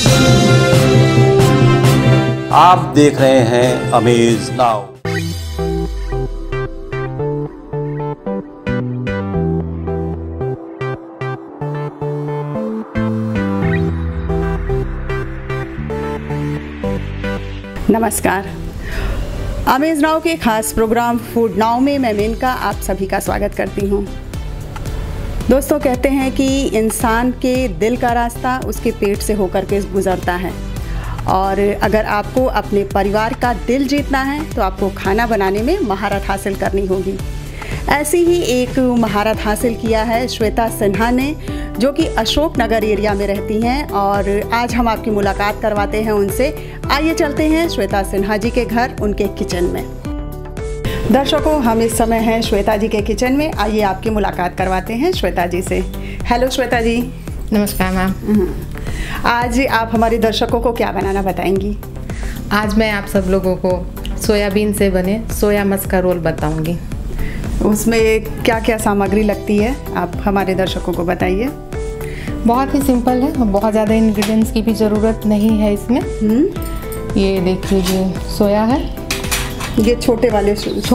आप देख रहे हैं अमेज नाउ। नमस्कार, अमेज नाउ के खास प्रोग्राम फूड नाउ में मैं मेनका आप सभी का स्वागत करती हूँ। दोस्तों, कहते हैं कि इंसान के दिल का रास्ता उसके पेट से होकर के गुजरता है, और अगर आपको अपने परिवार का दिल जीतना है तो आपको खाना बनाने में महारत हासिल करनी होगी। ऐसी ही एक महारत हासिल किया है श्वेता सिन्हा ने, जो कि अशोक नगर एरिया में रहती हैं, और आज हम आपकी मुलाकात करवाते हैं उनसे। आइए चलते हैं श्वेता सिन्हा जी के घर, उनके किचन में। दर्शकों, हम इस समय हैं श्वेता जी के किचन में। आइए आपकी मुलाकात करवाते हैं श्वेता जी से। हेलो श्वेता जी। नमस्कार मैम। आज आप हमारे दर्शकों को क्या बनाना बताएंगी? आज मैं आप सब लोगों को सोयाबीन से बने सोया मस्का रोल बताऊंगी। उसमें क्या क्या सामग्री लगती है, आप हमारे दर्शकों को बताइए। बहुत ही सिंपल है, बहुत ज़्यादा इंग्रेडिएंट्स की भी ज़रूरत नहीं है इसमें। ये देख लीजिए, सोया है, ये छोटे वाले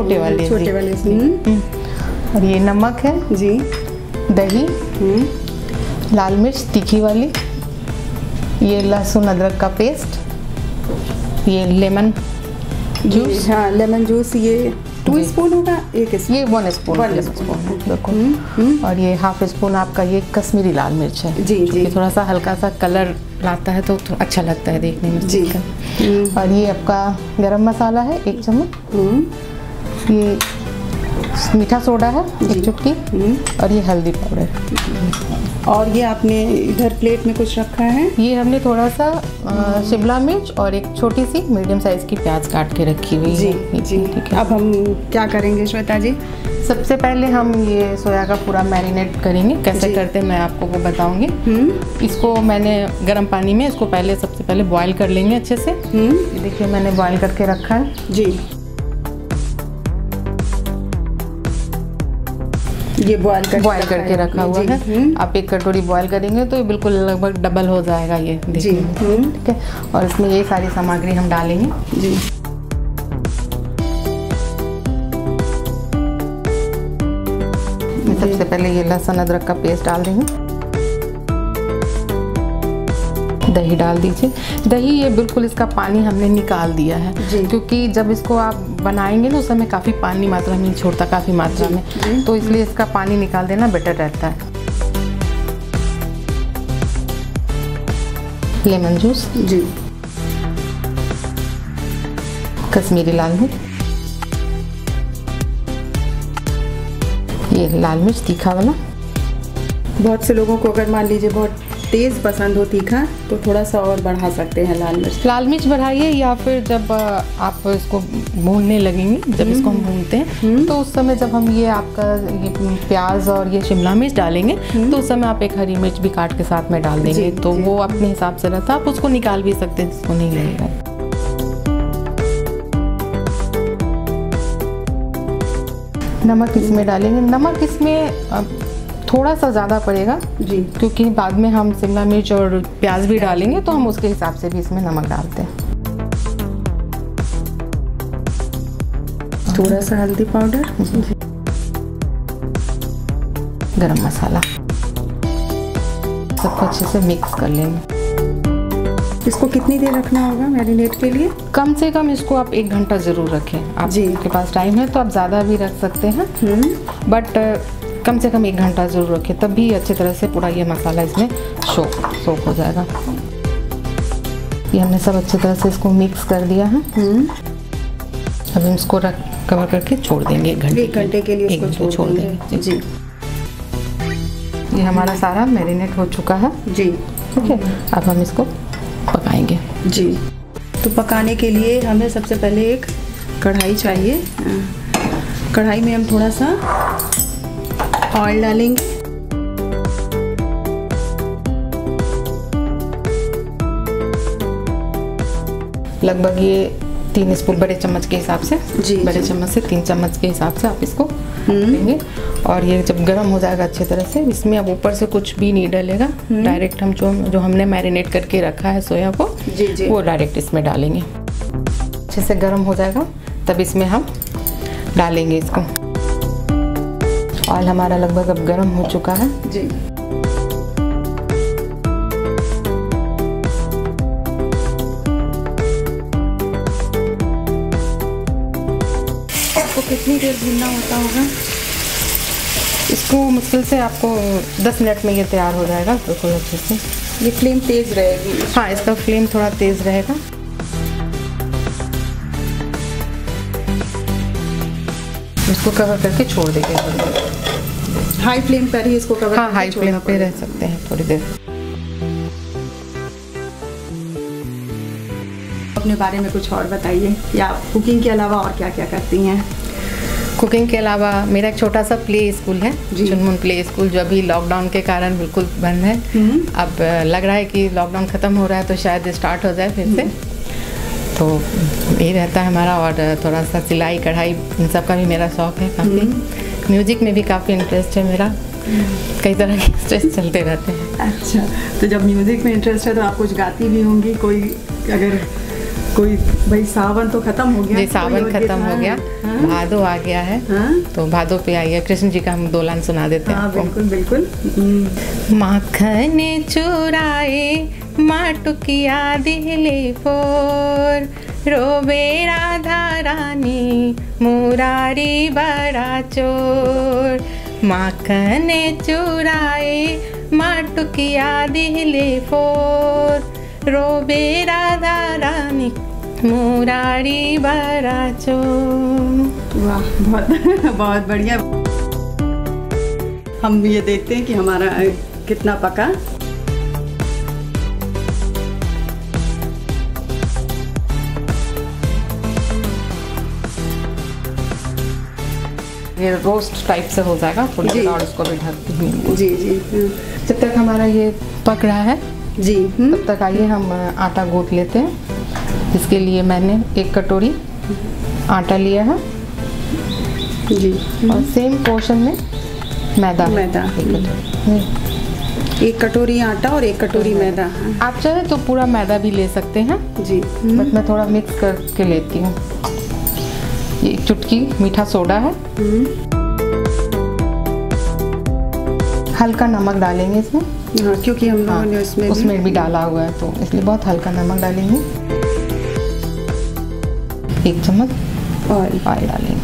और ये नमक है जी, दही, लाल मिर्च तीखी वाली, ये लहसुन अदरक का पेस्ट, ये लेमन जूस। हाँ, लेमन जूस ये 2 स्पून होगा, ये 1 स्पून बिल्कुल। और ये हाफ स्पून आपका ये कश्मीरी लाल मिर्च है जी जी, थोड़ा सा हल्का सा कलर लाता है तो अच्छा लगता है देखने में जी। और ये आपका गरम मसाला है 1 चम्मच, ये मीठा सोडा है 1 चुटकी, और ये हल्दी पाउडर। और ये आपने इधर प्लेट में कुछ रखा है, ये हमने थोड़ा सा शिमला मिर्च और एक छोटी सी मीडियम साइज की प्याज काट के रखी हुई है जी। ठीक है, अब हम क्या करेंगे श्वेता जी? सबसे पहले हम ये सोया का पूरा मैरिनेट करेंगे। कैसे करते हैं मैं आपको वो बताऊंगी। इसको मैंने गर्म पानी में इसको सबसे पहले बॉईल कर लेंगे अच्छे से। ये देखिए मैंने बॉईल करके रखा है जी। ये बॉईल करके रखा हुआ है। आप 1 कटोरी बॉईल करेंगे तो ये बिल्कुल लगभग डबल हो जाएगा ये जी। ठीक है, और इसमें ये सारी सामग्री हम डालेंगे जी। सबसे पहले ये लहसुन अदरक का पेस्ट डाल देंगे, दही डाल दीजिए। दही ये बिल्कुल इसका पानी हमने निकाल दिया है, क्योंकि जब इसको आप बनाएंगे ना उस समय काफ़ी पानी मात्रा में छोड़ता, काफ़ी मात्रा में, तो इसलिए इसका पानी निकाल देना बेटर रहता है। लेमन जूस जी, कश्मीरी लाल मिर्च, ये लाल मिर्च तीखा वाला। बहुत से लोगों को अगर मान लीजिए बहुत तेज़ पसंद हो तीखा तो थोड़ा सा और बढ़ा सकते हैं लाल मिर्च बढ़ाइए, या फिर जब आप इसको भूनने लगेंगे, जब इसको हम भूनते हैं तो उस समय जब हम ये आपका ये प्याज और ये शिमला मिर्च डालेंगे तो उस समय आप 1 हरी मिर्च भी काट के साथ में डाल देंगे तो वो अपने हिसाब से रहता है। आप उसको निकाल भी सकते हैं जिसको नहीं लगेगा। नमक इसमें डालेंगे। नमक इसमें थोड़ा सा ज़्यादा पड़ेगा जी, क्योंकि बाद में हम शिमला मिर्च और प्याज भी डालेंगे तो हम उसके हिसाब से भी इसमें नमक डालते हैं। थोड़ा सा हल्दी पाउडर, गरम मसाला, सबको अच्छे से मिक्स कर लेंगे। इसको कितनी देर रखना होगा मैरिनेट के लिए? कम से कम इसको आप 1 घंटा ज़रूर रखें। आपके पास टाइम है तो आप ज़्यादा भी रख सकते हैं, बट कम से कम 1 घंटा ज़रूर रखें, तभी अच्छी तरह से पूरा ये मसाला इसमें सोक हो जाएगा। ये हमने सब अच्छी तरह से इसको मिक्स कर दिया है। अब हम इसको कवर करके छोड़ देंगे 1 घंटे के लिए इसको छोड़ देंगे जी। ये हमारा सारा मैरिनेट हो चुका है जी। ठीक है, अब हम इसको पकाएंगे जी। तो पकाने के लिए हमें सबसे पहले एक कढ़ाई चाहिए। कढ़ाई में हम थोड़ा सा ऑयल डालेंगे, लगभग ये 3 स्पून बड़े चम्मच के हिसाब से जी, बड़े चम्मच से 3 चम्मच के हिसाब से आप इसको देंगे। और ये जब गर्म हो जाएगा अच्छे तरह से, इसमें अब ऊपर से कुछ भी नहीं डलेगा, डायरेक्ट हम जो हमने मैरिनेट करके रखा है सोया को जी। वो डायरेक्ट इसमें डालेंगे। अच्छे से गर्म हो जाएगा तब इसमें हम डालेंगे इसको। ऑयल हमारा लगभग अब गर्म हो चुका है जी। आपको कितनी देर भूनना होता होगा? इसको मुश्किल से आपको 10 मिनट में ये तैयार हो जाएगा बिल्कुल अच्छे से। ये फ्लेम तेज रहेगी? हाँ, इसका फ्लेम थोड़ा तेज रहेगा। इसको कवर करके छोड़ देंगे थोड़ी देर। हाई फ्लेम पर ही इसको कवर? हाँ, हाई फ्लेम पे रह सकते हैं थोड़ी देर। अपने बारे में कुछ और बताइए, या कुकिंग के अलावा और क्या क्या करती हैं? कुकिंग के अलावा मेरा एक छोटा सा प्ले स्कूल है, चुनमुन प्ले स्कूल, जो अभी लॉकडाउन के कारण बिल्कुल बंद है। अब लग रहा है कि लॉकडाउन ख़त्म हो रहा है तो शायद स्टार्ट हो जाए फिर से। तो यही रहता है हमारा। और थोड़ा सा सिलाई कढ़ाई इन सब का भी मेरा शौक़ है काफ़ी। म्यूजिक में भी काफ़ी इंटरेस्ट है मेरा। कई तरह के इंटरेस्ट चलते रहते हैं। अच्छा, तो जब म्यूजिक में इंटरेस्ट है तो आप कुछ गाती भी होंगी? कोई भाई सावन तो खत्म हो गया। जी, सावन खत्म हो गया, भादो आ गया है। तो भादो पे आइए, कृष्ण जी का हम 2 लाइन सुना देते हैं। बिल्कुल बिल्कुल। माखन चुराए माटुकिया दिले फोर, रोबे राधा रानी मुरारी बड़ा चोर। माखन चुराए माटुकिया दिले फोर, रोबे राधा रानी मुरारी बड़ा चोर। वाह, बहुत बहुत बढ़िया। हम ये देखते हैं कि हमारा कितना पका। ये रोस्ट टाइप से हो जाएगा थोड़ी देर, और इसको भी ढक देंगे। जी जी। जब तक हमारा ये पक रहा है जी, तब तक आइए हम आटा गूंथ लेते हैं। इसके लिए मैंने 1 कटोरी आटा लिया है जी, और सेम पोर्शन में मैदा। 1 कटोरी आटा और 1 कटोरी मैदा। आप चाहे तो पूरा मैदा भी ले सकते हैं जी, बट मैं थोड़ा मिक्स करके लेती हूँ। ये 1 चुटकी मीठा सोडा है। हल्का नमक डालेंगे इसमें। हाँ, क्योंकि हम लोगों ने उसमें भी डाला हुआ है तो इसलिए बहुत हल्का नमक डालेंगे। 1 चम्मच ऑयल डालेंगे।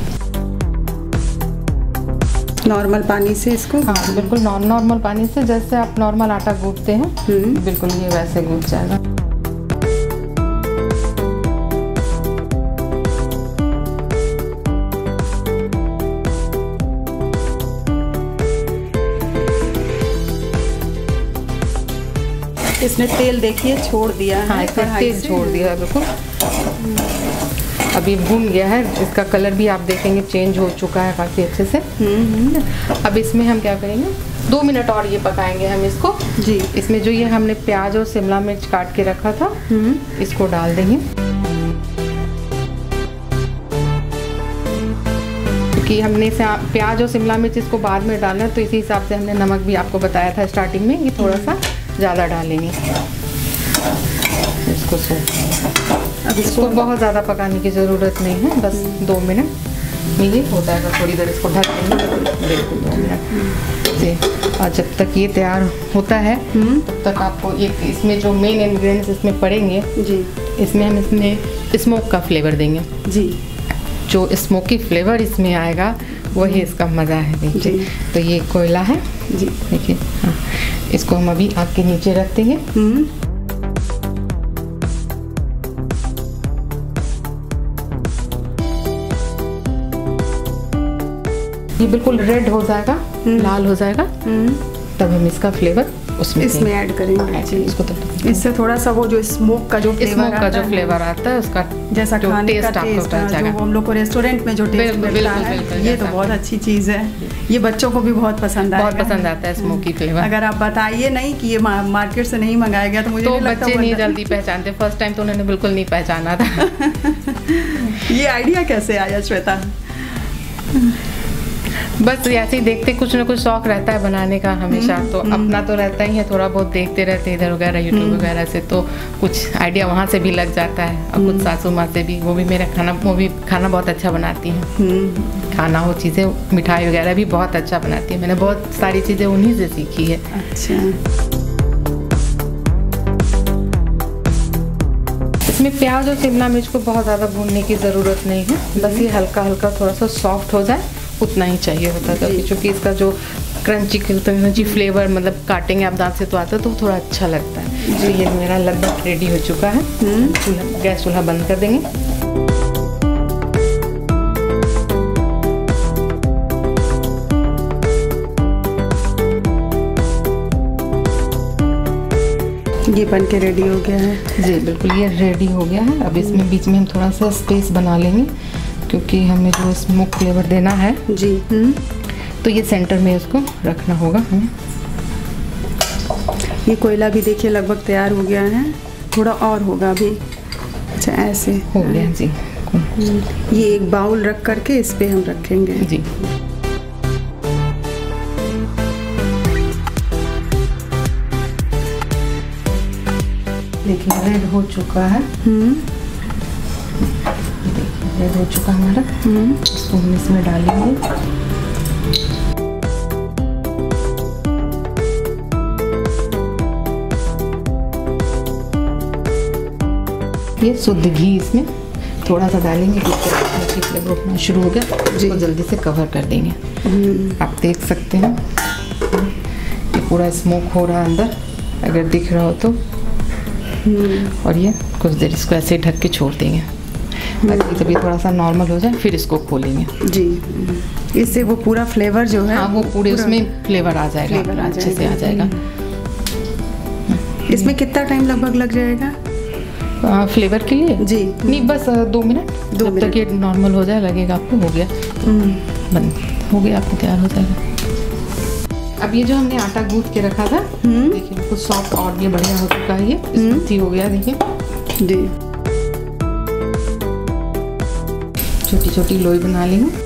नॉर्मल पानी से इसको? हाँ, बिल्कुल नॉर्मल पानी से, जैसे आप नॉर्मल आटा गूंथते हैं बिल्कुल ये वैसे गूंथ जाएगा। इसने तेल देखिए छोड़ दिया है। हाँ, इसने तेल छोड़ दिया है बिल्कुल। अभी भून गया है, इसका कलर भी आप देखेंगे चेंज हो चुका है काफ़ी अच्छे से। अब इसमें हम क्या करेंगे, 2 मिनट और ये पकाएंगे हम इसको जी। इसमें जो ये हमने प्याज और शिमला मिर्च काट के रखा था इसको डाल देंगे, क्योंकि हमने प्याज और शिमला मिर्च इसको बाद में डालना है, तो इसी हिसाब से हमने नमक भी आपको बताया था स्टार्टिंग में कि थोड़ा सा ज़्यादा डालेंगे इसको। अब इसको बहुत ज़्यादा पकाने की ज़रूरत नहीं है, बस 2 मिनट में ये हो जाएगा। थोड़ी देर इसको ढक देंगे, बिल्कुल 2 मिनट से। और जब तक ये तैयार होता है तब तक आपको इसमें जो मेन इंग्रेडिएंट्स इसमें पड़ेंगे जी, इसमें हम इसमें स्मोक का फ्लेवर देंगे जी। जो स्मोकी फ्लेवर इसमें आएगा वही इसका मज़ा है। देखिए, तो ये कोयला है जी, देखिए। हाँ, इसको हम अभी आग के नीचे रख देंगे। ये बिल्कुल रेड हो जाएगा, लाल हो जाएगा, तब हम इसका फ्लेवर इसमें ऐड करेंगे जी। इससे थोड़ा सा वो जो स्मोक का जो फ्लेवर आता है उसका जैसा खाने का टेस्ट, जो हम लोग को रेस्टोरेंट में जो टेस्ट मिलता है, ये तो बहुत अच्छी चीज़ है। ये बच्चों को भी बहुत पसंद आएगा। बहुत पसंद आता है स्मोकी फ्लेवर। अगर आप बताइए नहीं कि ये मार्केट से नहीं मंगाया गया तो मुझे नहीं लगता बच्चे नहीं जल्दी पहचानते। फर्स्ट टाइम तो उन्होंने बिल्कुल नहीं पहचाना था। ये आइडिया कैसे आया श्वेता? बस ऐसे ही देखते, कुछ ना कुछ शौक रहता है बनाने का हमेशा, तो अपना तो रहता ही है, थोड़ा बहुत देखते रहते इधर वगैरह यूट्यूब वगैरह से, तो कुछ आइडिया वहाँ से भी लग जाता है। और कुछ सासू माँ से भी, वो भी खाना बहुत अच्छा बनाती हैं। खाना हो चीज़ें, मिठाई वगैरह भी बहुत अच्छा बनाती है। मैंने बहुत सारी चीज़ें उन्हीं से सीखी है। अच्छा। इसमें प्याज और शिमला मिर्च को बहुत ज़्यादा भूनने की ज़रूरत नहीं है, बस ये हल्का हल्का थोड़ा सा सॉफ्ट हो जाए उतना ही चाहिए होता है, क्योंकि इसका जो क्रंची फ्लेवर, मतलब काटेंगे आप दांत से तो आता है तो थोड़ा अच्छा लगता है। तो ये मेरा लगभग रेडी हो चुका है। गैस चूल्हा बंद कर देंगे। ये बन के रेडी हो गया है। जी बिल्कुल, ये रेडी हो गया है। अब इसमें बीच में हम थोड़ा सा स्पेस बना लेंगे, क्योंकि हमें जो स्मोक फ्लेवर देना है जी। तो ये सेंटर में इसको रखना होगा हमें। ये कोयला भी देखिए लगभग तैयार हो गया है, थोड़ा और होगा अभी। अच्छा, ऐसे हो गया जी। ये एक बाउल रख करके इस पे हम रखेंगे जी। देखिए रेड हो चुका है। रेड हो चुका हमारा। इसको हम इसमें डालेंगे। ये शुद्ध घी इसमें थोड़ा सा डालेंगे, क्योंकि फ्लेवर उठना शुरू हो गया जी, तो जल्दी से कवर कर देंगे। आप देख सकते हैं ये पूरा स्मोक हो रहा है अंदर, अगर दिख रहा हो तो। और ये कुछ देर इसको ऐसे ढक के छोड़ देंगे ताकि जब ये थोड़ा सा नॉर्मल हो जाए फिर इसको खोलेंगे जी। इससे वो पूरा फ्लेवर जो है, हाँ, वो पूरे उसमें फ्लेवर आ जाएगा, अच्छे से आ जाएगा। इसमें कितना टाइम लगभग लग जाएगा फ्लेवर के लिए? जी नहीं, बस 2 मिनट, जब तक ये नॉर्मल हो जाए लगेगा आपको हो गया, बन हो गया, आपको तैयार हो जाएगा। अब ये जो हमने आटा गूंथ के रखा था, देखिए कुछ सॉफ्ट और ये बढ़िया हो चुका है, ये स्मूथी हो गया। देखिए जी, छोटी छोटी लोई बना लेंगे।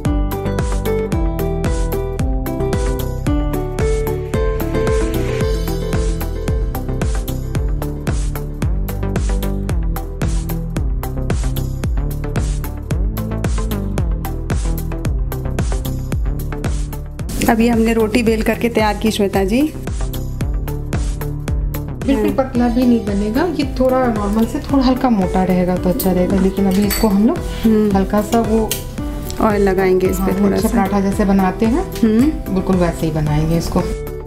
अभी हमने रोटी बेल करके तैयार की श्वेता जी। बिल्कुल पतला भी नहीं बनेगा, ये थोड़ा नॉर्मल से थोड़ा हल्का मोटा रहेगा तो अच्छा रहेगा। लेकिन अभी इसको हम लोग हल्का सा वो ऑयल लगाएंगे इस पे, थोड़ा सा पराठा जैसे बनाते हैं बिल्कुल वैसे ही बनाएंगे इसको।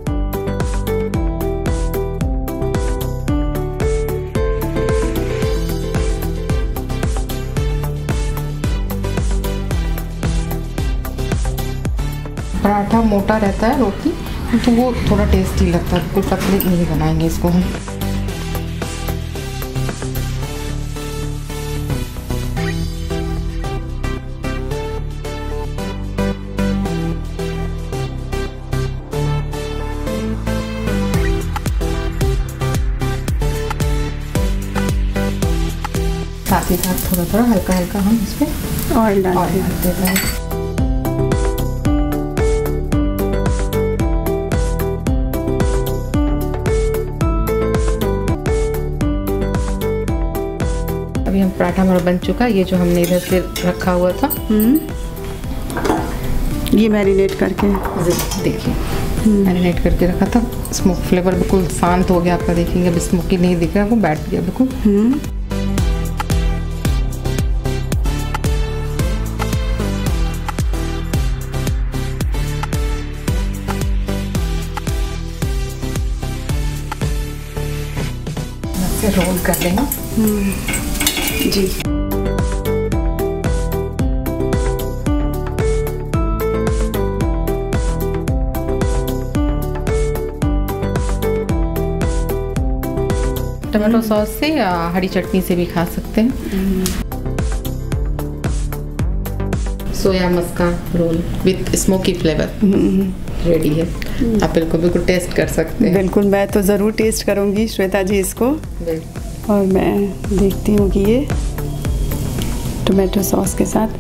पराठा मोटा रहता है रोटी, तो वो थोड़ा टेस्टी लगता है, बिल्कुल पतले नहीं बनाएंगे इसको हम। साथ ही साथ थोड़ा थोड़ा हल्का हल्का हम इस पे ऑयल डालते हैं। अभी हम पराठा हमारा बन चुका है। ये जो हमने इधर से रखा हुआ था, ये मैरिनेट करके, देखिए मैरिनेट करके रखा था। स्मोक फ्लेवर बिल्कुल शांत हो गया आपका, देखेंगे अब स्मोकी नहीं दिख रहा, वो बैठ गया बिल्कुल। रोल कर लेंगे जी। टमाटो सॉस से या हरी चटनी से भी खा सकते हैं। Soya maska roll with smoky flavour ready है। आप बिल्कुल टेस्ट कर सकते हैं। बिल्कुल, मैं तो ज़रूर टेस्ट करूँगी श्वेता जी इसको। और मैं देखती हूँ कि ये टोमेटो सॉस के साथ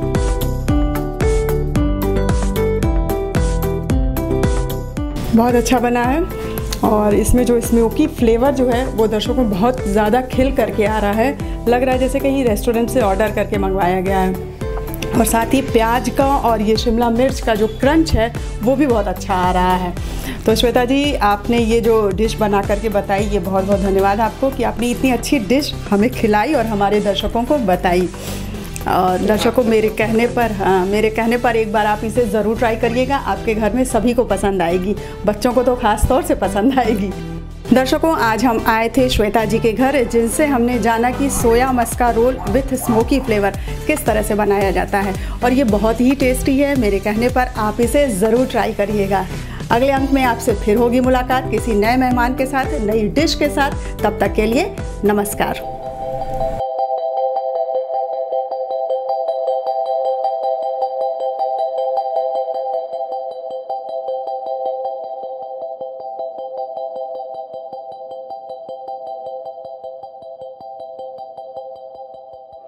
बहुत अच्छा बना है। और इसमें जो स्मोकी फ्लेवर जो है वो दर्शकों को बहुत ज़्यादा खिल करके आ रहा है। लग रहा है जैसे कहीं रेस्टोरेंट से ऑर्डर करके मंगवाया गया है। और साथ ही प्याज का और ये शिमला मिर्च का जो क्रंच है वो भी बहुत अच्छा आ रहा है। तो श्वेता जी, आपने ये जो डिश बना करके बताई, ये बहुत बहुत धन्यवाद आपको कि आपने इतनी अच्छी डिश हमें खिलाई और हमारे दर्शकों को बताई। और दर्शकों, मेरे कहने पर एक बार आप इसे ज़रूर ट्राई करिएगा। आपके घर में सभी को पसंद आएगी, बच्चों को तो ख़ास तौर से पसंद आएगी। दर्शकों, आज हम आए थे श्वेता जी के घर, जिनसे हमने जाना कि soya maska roll with smoky flavour किस तरह से बनाया जाता है। और ये बहुत ही टेस्टी है। मेरे कहने पर आप इसे ज़रूर ट्राई करिएगा। अगले अंक में आपसे फिर होगी मुलाकात किसी नए मेहमान के साथ, नई डिश के साथ। तब तक के लिए नमस्कार।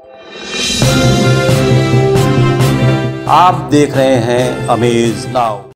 आप देख रहे हैं अमेज नाउ।